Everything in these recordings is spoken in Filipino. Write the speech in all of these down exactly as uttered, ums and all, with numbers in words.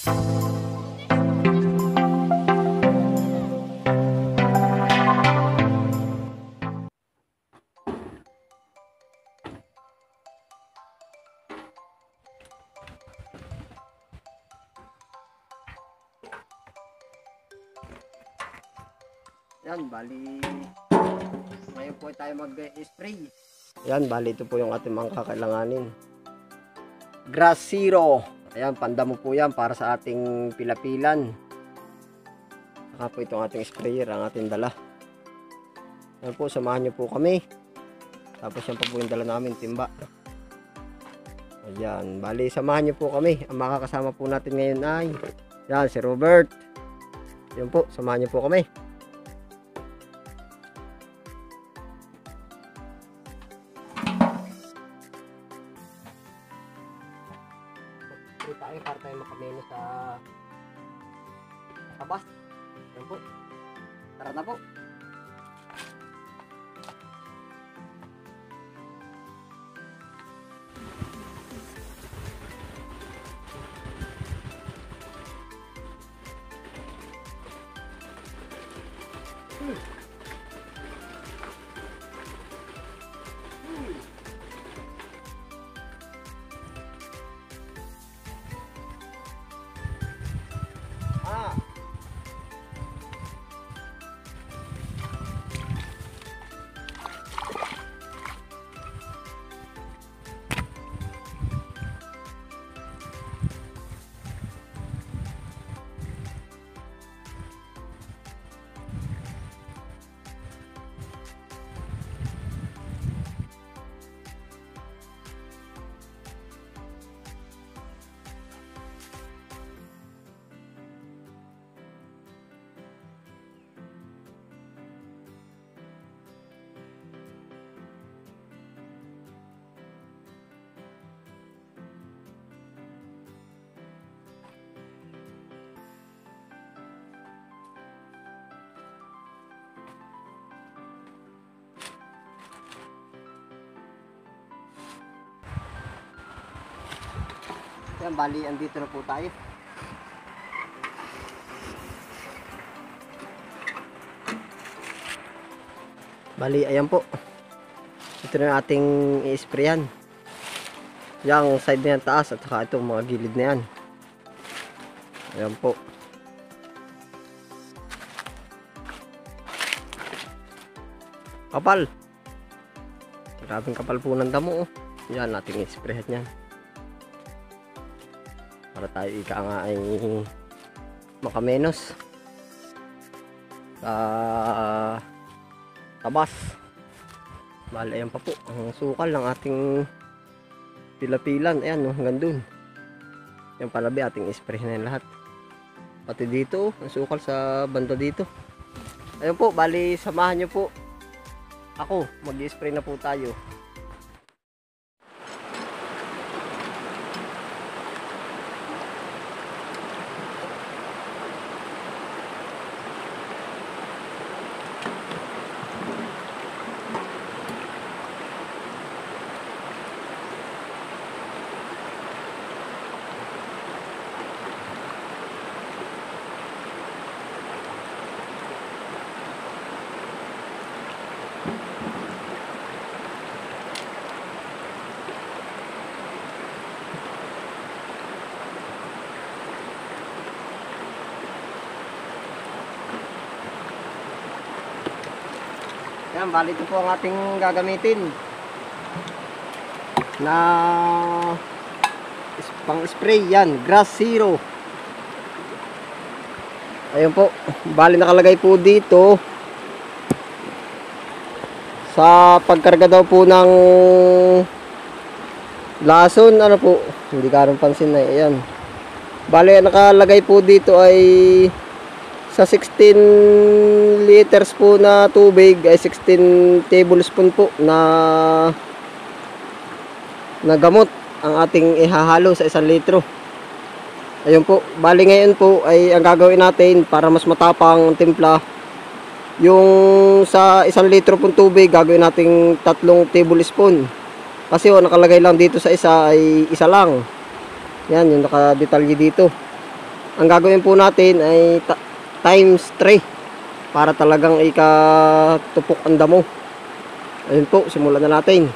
Yan, bali ngayon po tayo mag-spray. Yan, bali ito po yung ating mga kakailanganin. Grass Zero. Ayan, pandamo po yan para sa ating pilapilan. Saka po itong ating sprayer, ang ating dala. Yan po, samahan nyo po kami. Tapos yan po po yung dala namin, timba. Ayan, bali samahan nyo po kami. Ang makakasama po natin ngayon ay yan, si Robert. Yan po, samahan nyo po kami. Dito tayo para tayo makameno sa tabas. Yan po. Tara na po. Hmm. Hmm. Ah. Yan, bali andito na po tayo. Bali ayan po. Ito na ating i-sprayan. Yang side na yan taas at saka itong mga gilid na yan. Ayan po. Kapal. Maraming kapal po ng damo. Oh. Yan, ating i-sprayan yan. Para tayo ika nga ay makamenos sa tabas. Bali ayan pa po ang sukal ng ating pilapilan. Ayan, no, hanggang dun. Yung palabi ating spray na yan lahat. Pati dito ang sukal sa banda dito. Ayun po, bali samahan nyo po ako, mag-spray na po tayo. Yan, bali ito po ang ating gagamitin na pang spray. Yan, Grass Zero. Ayun po, bali nakalagay po dito sa pagkarga daw po ng lason, ano po, hindi karon pansin na. Ayan, bali nakalagay po dito ay sa sixteen liters po na tubig ay sixteen tablespoon po na na gamot ang ating ihahalo sa isang litro. Ayun po, bali ngayon po ay ang gagawin natin para mas matapang timpla. Yung sa isang litro pong tubig gagawin nating tatlong tablespoon. Kasi oh, nakalagay lang dito sa isa ay isa lang. Yan, yung nakadetalye dito. Ang gagawin po natin ay times three para talagang ikatupok ang damo. Ayun po, simulan na natin.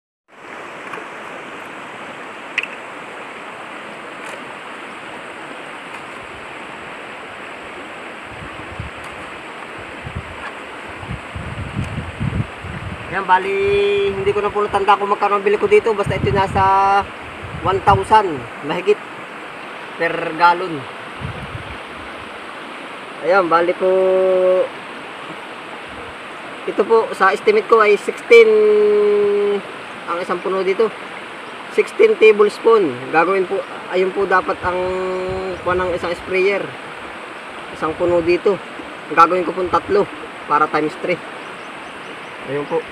Yan, bali, hindi ko na po natanda kung magkano ang bili ko dito. Basta ito nasa one thousand mahigit per gallon. Ayan, bali po, ito po sa estimate ko ay sixteen ang isang puno dito. sixteen tablespoon. Gagawin po, ayun po dapat ang kuha ng isang sprayer. Isang puno dito. Gagawin ko po tatlo para times three. Ayun po.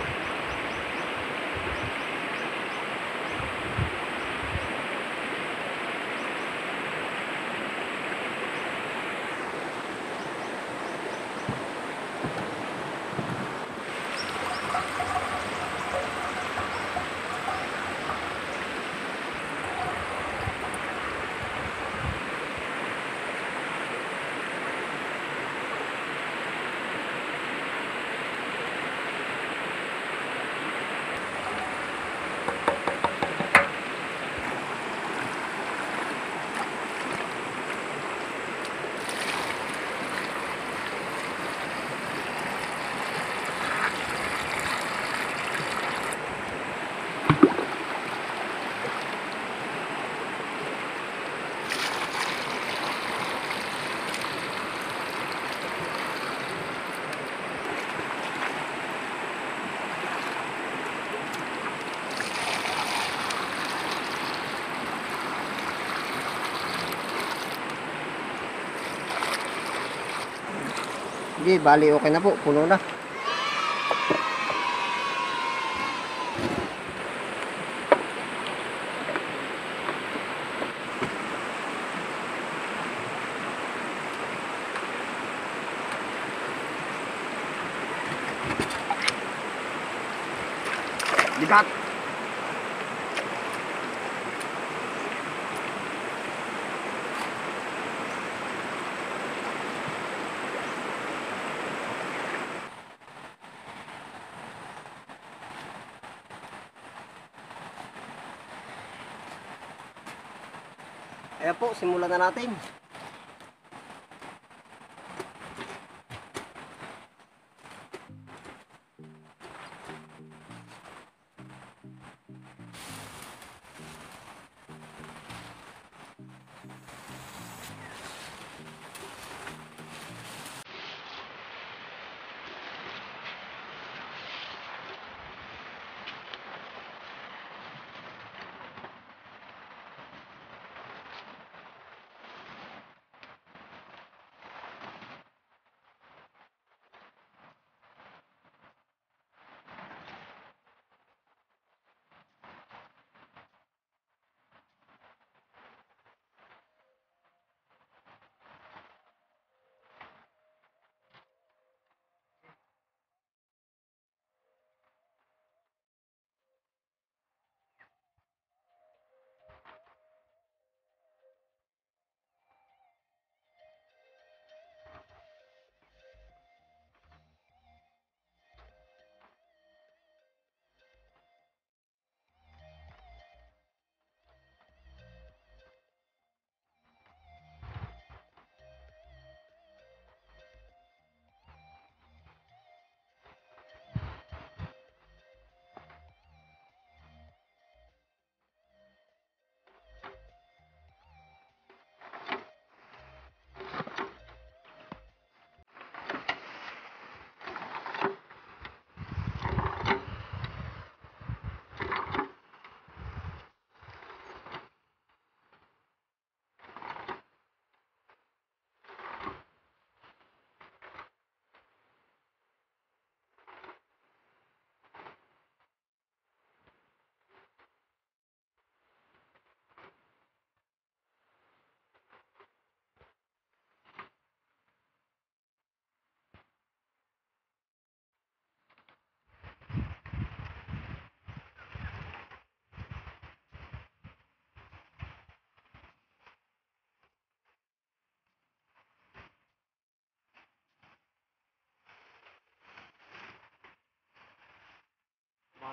Hindi, bali okay na po, puno na. Bigat. Ayan po, simulan na natin.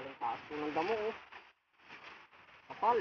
Ang taas po ng damo oh. Kapal.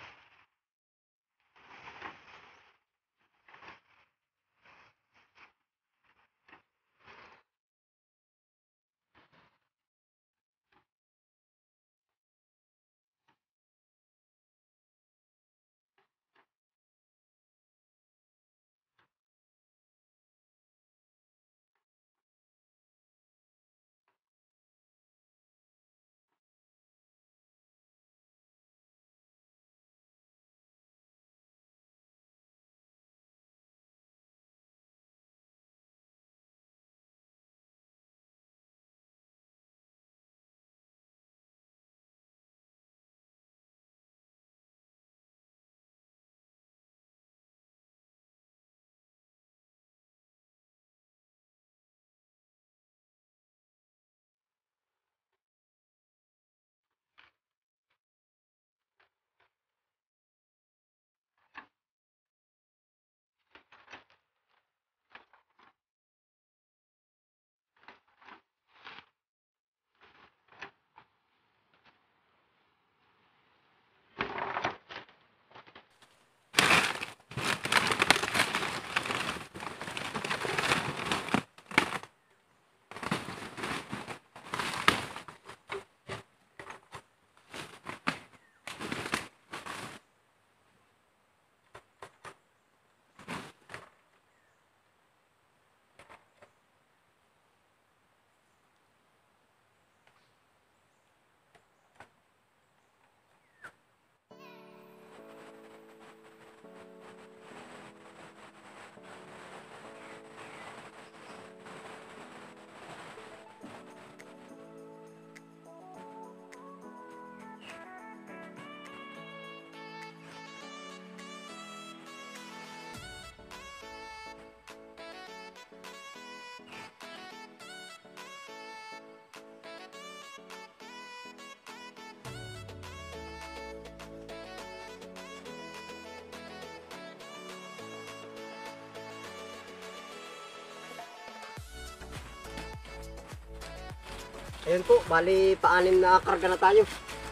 Ayun po, bali paanim na karga na tayo.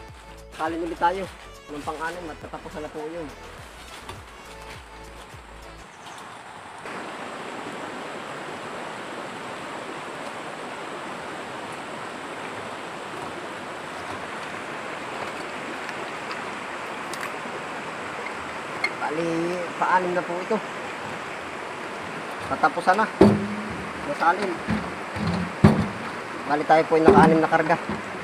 Salin ulit tayo ng pang-anim at katapusan na po yun. Bali paanim na po ito. Katapusan na. Masalin. Bali tayo po yung naka-anim na karga.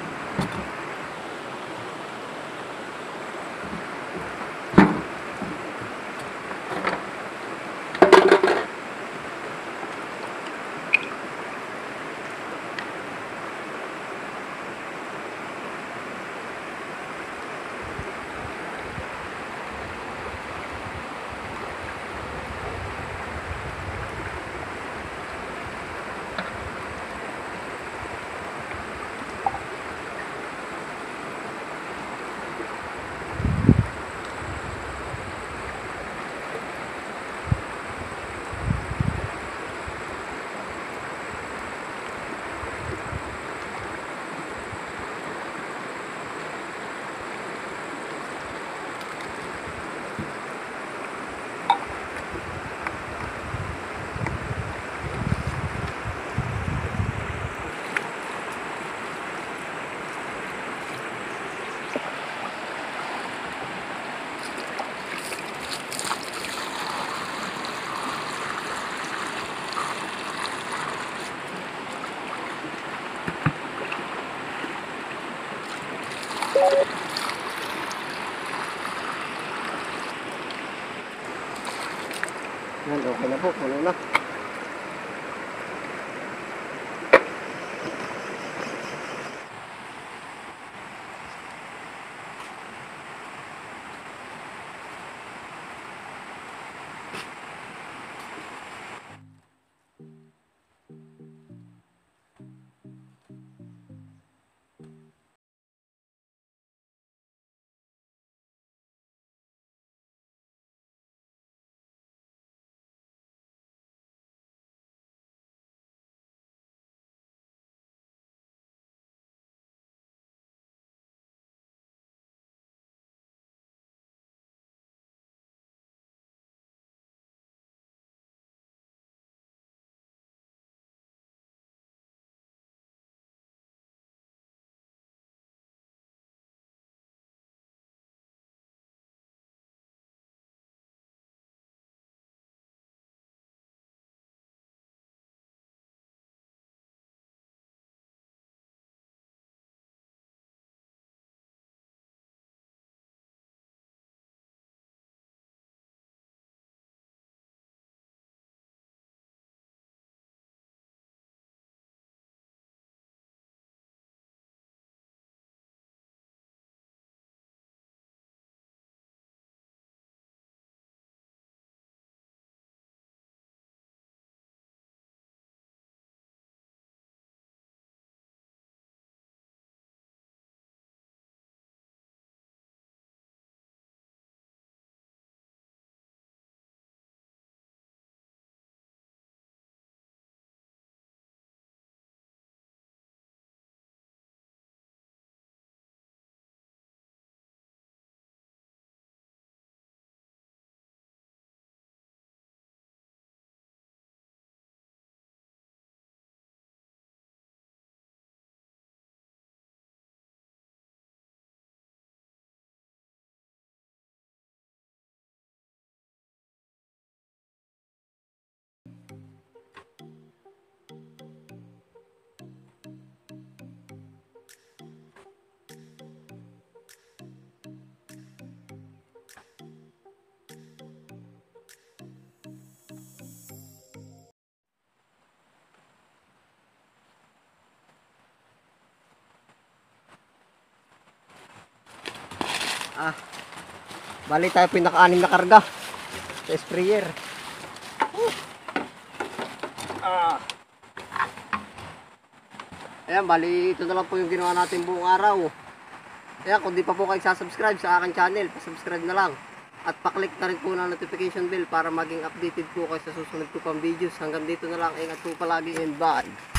Yan, okay na po, puno na. Ah, bali tayo pinaka-anim na karga sa sprayer. Uh. Ah. Ayan, bali ito na lang po yung ginawa natin buong araw. Ayan, kung di pa po kayo subscribe sa aking channel, pa-subscribe na lang. At pa-click na rin po ng notification bell para maging updated po kayo sa susunod ko pang videos. Hanggang dito na lang, ingat po palagi and bye.